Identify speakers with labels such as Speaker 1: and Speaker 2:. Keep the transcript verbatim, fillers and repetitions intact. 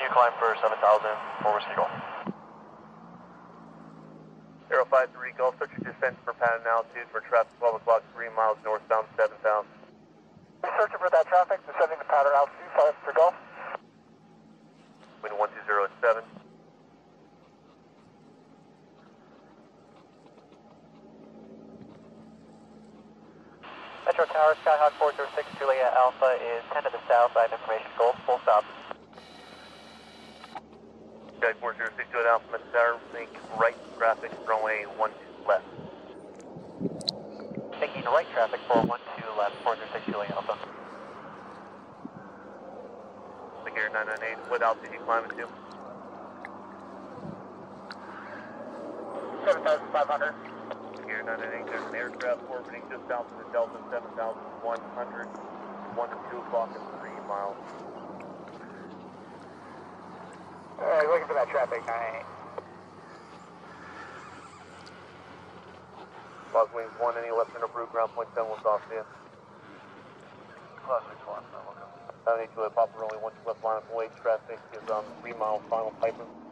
Speaker 1: climb for seven thousand, four Whiskey Golf.
Speaker 2: zero five three Golf, search your descent for pattern altitude for traffic twelve o'clock, three miles northbound, seven thousand.
Speaker 3: Searching for that traffic, descending the pattern altitude, five for Golf.
Speaker 2: Wind one two zero at seven.
Speaker 4: Metro Tower, Skyhawk four zero six, Juliet Alpha is ten to the south, I have information, Golf, full stop.
Speaker 2: Sky four zero six, Juliet Alpha, Metro Tower, make right traffic, runway one two left.
Speaker 4: Making right traffic for one two left, four zero six, Juliet Alpha.
Speaker 2: Figure nine nine eight, what altitude you climbing to?
Speaker 3: seven thousand five hundred.
Speaker 2: Figure nine nine eight, there's an aircraft orbiting just south of the Delta, seven thousand one hundred, one to two o'clock and three miles.
Speaker 3: Alright, looking for that traffic, nine eight.
Speaker 2: Los Wings one, any left center approved, ground point seven, we'll talk to you.
Speaker 1: Class Wings one, I'm looking.
Speaker 2: seven eight two, Papa Rolling, one two left line of weight, traffic is on three mile final Piper.